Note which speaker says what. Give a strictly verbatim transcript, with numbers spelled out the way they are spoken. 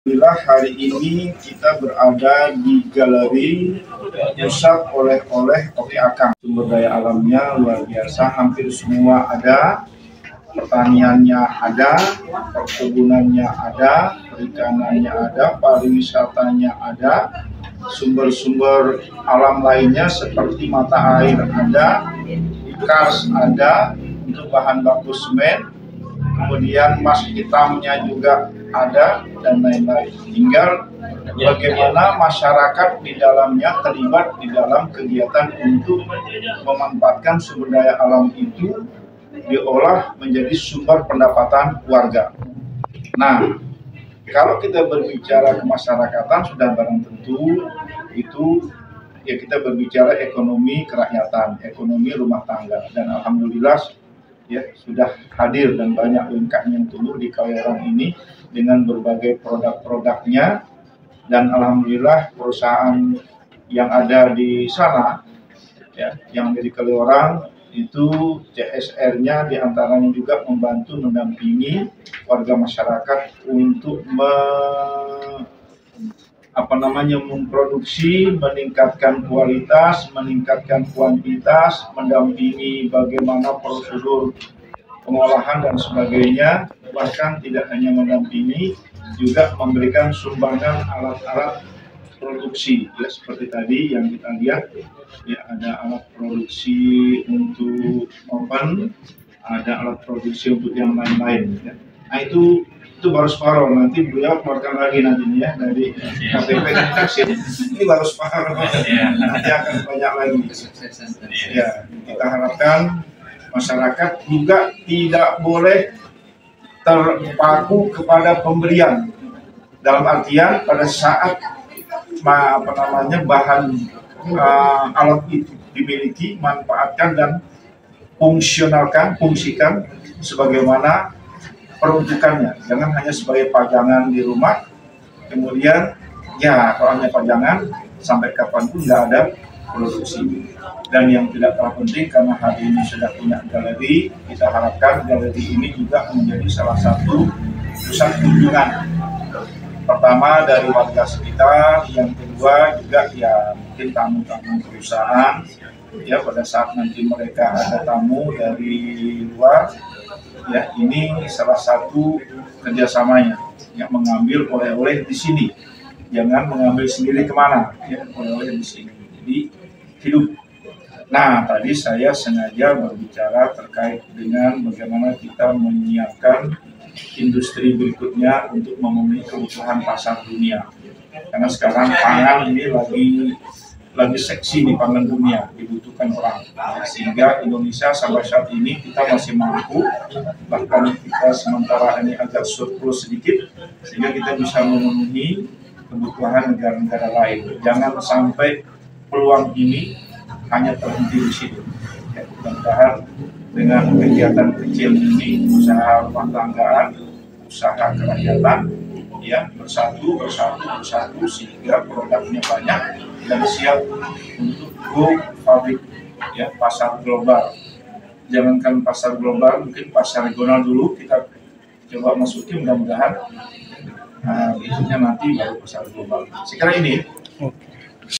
Speaker 1: Alhamdulillah hari ini kita berada di galeri pusat oleh-oleh Oke Akang. Sumber daya alamnya luar biasa, hampir semua ada, pertaniannya ada, perkebunannya ada, perikanannya ada, pariwisatanya ada, sumber-sumber alam lainnya seperti mata air ada, kars ada untuk bahan baku semen, kemudian emas hitamnya juga ada, dan lain-lain. Tinggal bagaimana masyarakat di dalamnya terlibat di dalam kegiatan untuk memanfaatkan sumber daya alam itu diolah menjadi sumber pendapatan warga. Nah, kalau kita berbicara kemasyarakatan sudah barang tentu itu ya kita berbicara ekonomi kerakyatan, ekonomi rumah tangga, dan alhamdulillah ya sudah hadir dan banyak U M K M yang tumbuh di Kaleorang ini dengan berbagai produk-produknya, dan alhamdulillah perusahaan yang ada di sana ya yang dari Kaleorang itu C S R-nya diantaranya juga membantu mendampingi warga masyarakat untuk me, apa namanya memproduksi, meningkatkan kualitas, meningkatkan kuantitas, mendampingi bagaimana prosedur pengolahan dan sebagainya, bahkan tidak hanya mendampingi, juga memberikan sumbangan alat-alat produksi, ya seperti tadi yang kita lihat, ya ada alat produksi untuk oven, ada alat produksi untuk yang lain-lain. Ya. Nah itu itu baru separuh, nanti beliau keluarkan lagi nantinya ya, dari K T P Taksir. Ini baru separuh, nanti akan banyak lagi. Ya, kita harapkan masyarakat juga tidak boleh terpaku kepada pemberian, dalam artian pada saat apa namanya bahan uh, alat itu dimiliki, manfaatkan dan fungsionalkan, fungsikan sebagaimana peruntukannya. Jangan hanya sebagai pajangan di rumah, kemudian ya kalau hanya pajangan sampai kapanpun nggak ada produksi. Dan yang tidak kalah penting, karena hari ini sudah punya galeri, kita harapkan galeri ini juga menjadi salah satu pusat kunjungan. Pertama dari warga sekitar, yang kedua juga ya mungkin tamu-tamu perusahaan, ya pada saat nanti mereka ada tamu dari luar, ya ini salah satu kerjasamanya, yang mengambil oleh-oleh di sini, jangan mengambil sendiri kemana, ya oleh-oleh di sini. Jadi hidup. Nah, tadi saya sengaja berbicara terkait dengan bagaimana kita menyiapkan industri berikutnya untuk memenuhi kebutuhan pasar dunia. Karena sekarang pangan ini lagi lagi seksi di pangan dunia, dibutuhkan orang. Sehingga Indonesia sampai saat ini kita masih mampu, bahkan kita sementara ini agak surplus sedikit, sehingga kita bisa memenuhi kebutuhan negara-negara lain. Jangan sampai peluang ini hanya terhenti di situ. Ya, mudah-mudahan dengan kegiatan kecil ini, usaha rumah tanggaan, usaha kerakyatan, ya bersatu, bersatu, bersatu sehingga produknya banyak dan siap untuk go public, ya pasar global. Jangankan pasar global, mungkin pasar regional dulu kita coba masukin, mudah-mudahan nah, berikutnya nanti baru pasar global. Sekarang ini.